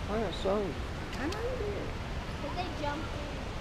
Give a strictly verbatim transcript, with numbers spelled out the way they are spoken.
I saw him. I know you did. Cause they jumped in.